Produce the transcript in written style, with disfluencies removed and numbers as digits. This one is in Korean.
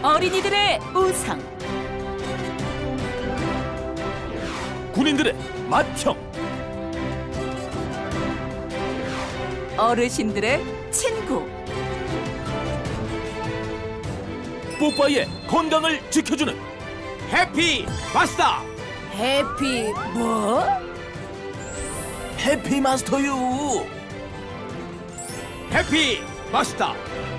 어린이들의 우상, 군인들의 맏형, 어르신들의 친구, 뽀빠이의 건강을 지켜주는 해피 마스터. 해피 뭐? 해피 마스터유. 해피 마스터.